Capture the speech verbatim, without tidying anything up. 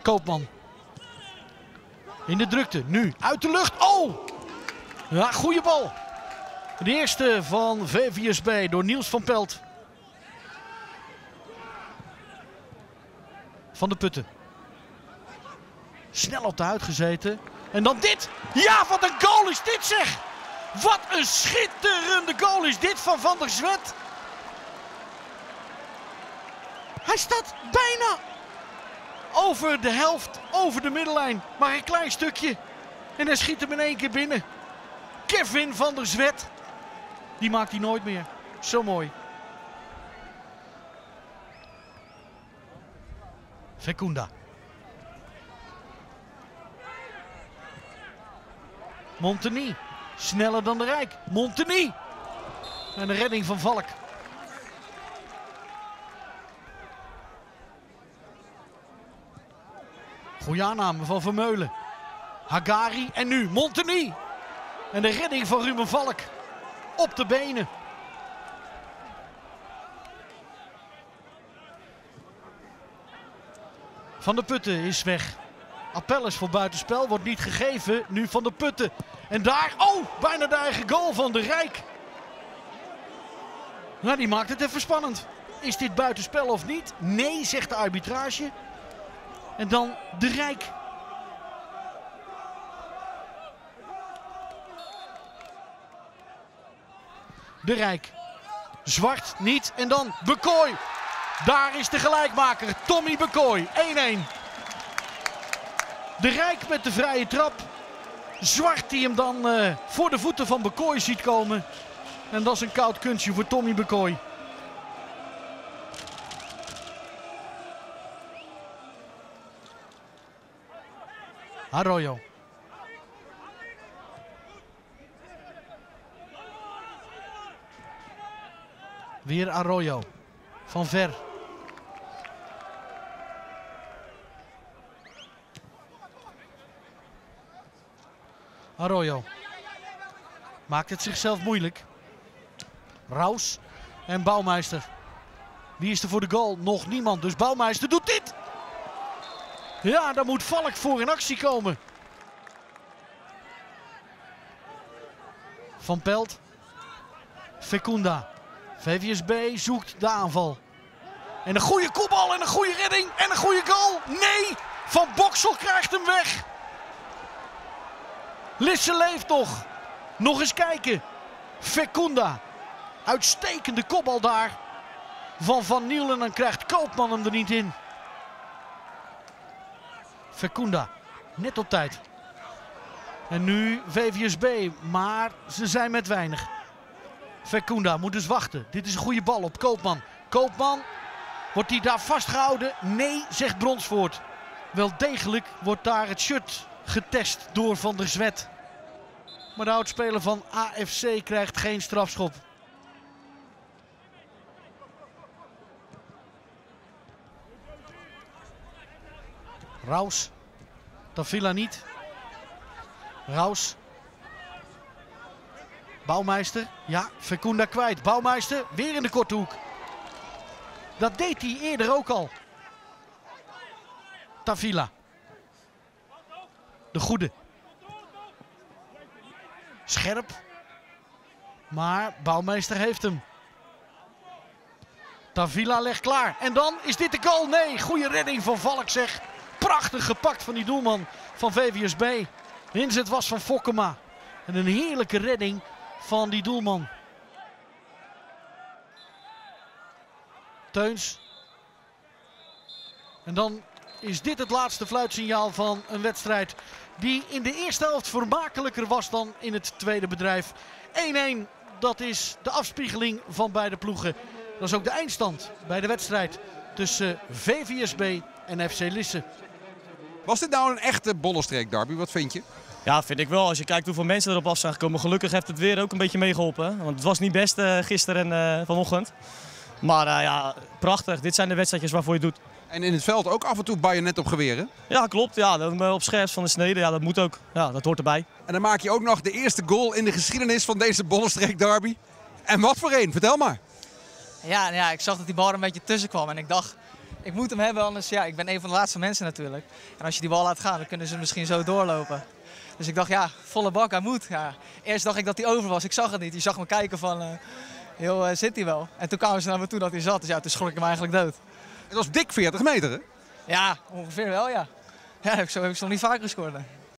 Koopman. In de drukte, nu uit de lucht. Oh! Ja, goede bal. De eerste van V V S B door Niels van Pelt. Van de Putten. Snel op de huid gezeten. En dan dit. Ja, wat een goal is dit zeg. Wat een schitterende goal is dit van Van der Zwet. Hij staat bijna over de helft, over de middellijn. Maar een klein stukje. En hij schiet hem in één keer binnen. Kevin van der Zwet. Die maakt hij nooit meer. Zo mooi. Fekunda. Monteny. Sneller dan de Rijk. Monteny. En de redding van Valk. Goeie aanname van Vermeulen. Hagari en nu Monteny. En de redding van Ruben Valk. Op de benen. Van de Putten is weg. Appel is voor buitenspel, wordt niet gegeven. Nu Van de Putten. En daar, oh, bijna de eigen goal van de Rijk. Nou, die maakt het even spannend. Is dit buitenspel of niet? Nee, zegt de arbitrage. En dan de Rijk. De Rijk. Zwart niet. En dan Bekooi. Daar is de gelijkmaker. Tommy Bekooi. één-één. De Rijk met de vrije trap. Zwart die hem dan uh, voor de voeten van Bekooi ziet komen. En dat is een koud kunstje voor Tommy Bekooi. Arroyo. Weer Arroyo. Van ver. Arroyo. Maakt het zichzelf moeilijk. Raus en Bouwmeister. Wie is er voor de goal? Nog niemand. Dus Bouwmeister doet dit. Ja, daar moet Valk voor in actie komen. Van Pelt. Fekunda. V V S B zoekt de aanval. En een goede kopbal en een goede redding en een goede goal. Nee, Van Boksel krijgt hem weg. Lisse leeft nog. Nog eens kijken. Fekunda. Uitstekende kopbal daar. Van Van Niel en dan krijgt Koopman hem er niet in. Fekunda. Net op tijd. En nu V V S B. Maar ze zijn met weinig. Fekunda moet dus wachten. Dit is een goede bal op Koopman. Koopman. Wordt hij daar vastgehouden? Nee, zegt Bronsvoort. Wel degelijk wordt daar het shirt getest door Van der Zwet. Maar de oudspeler van A F C krijgt geen strafschop. Raus. Tavilla niet. Raus. Bouwmeister. Ja, Fekunda kwijt. Bouwmeister weer in de korte hoek. Dat deed hij eerder ook al. Tavilla. De goede. Scherp. Maar Bouwmeister heeft hem. Tavilla legt klaar. En dan is dit de goal. Nee, goede redding van Valk zeg. Prachtig gepakt van die doelman van V V S B. De inzet was van Fokkema. En een heerlijke redding van die doelman. Teuns. En dan is dit het laatste fluitsignaal van een wedstrijd die in de eerste helft vermakelijker was dan in het tweede bedrijf. één-één, dat is de afspiegeling van beide ploegen. Dat is ook de eindstand bij de wedstrijd tussen V V S B en F C Lisse. Was dit nou een echte Bollenstreek derby? Wat vind je? Ja, vind ik wel. Als je kijkt hoeveel mensen erop af zijn gekomen. Gelukkig heeft het weer ook een beetje meegeholpen. Want het was niet best uh, gisteren en uh, vanochtend. Maar uh, ja, prachtig. Dit zijn de wedstrijdjes waarvoor je het doet. En in het veld ook af en toe bajonet op geweren? Ja, klopt. Ja, dat, op scherp van de snede. Ja, dat moet ook. Ja, dat hoort erbij. En dan maak je ook nog de eerste goal in de geschiedenis van deze Bollenstreek derby. En wat voor een? Vertel maar. Ja, ja, ik zag dat die bal er een beetje tussen kwam. En ik dacht, Ik moet hem hebben, anders ja, ik ben een van de laatste mensen natuurlijk. En als je die bal laat gaan, dan kunnen ze misschien zo doorlopen. Dus ik dacht, ja, volle bak, hij moet. Ja. Eerst dacht ik dat hij over was, ik zag het niet. Je zag me kijken van, uh, joh, uh, zit hij wel? En toen kwamen ze naar me toe dat hij zat, dus ja, toen schrok ik hem eigenlijk dood. Het was dik veertig meter, hè? Ja, ongeveer wel, ja. Ja, zo heb ik ze nog niet vaker gescoord. Hè.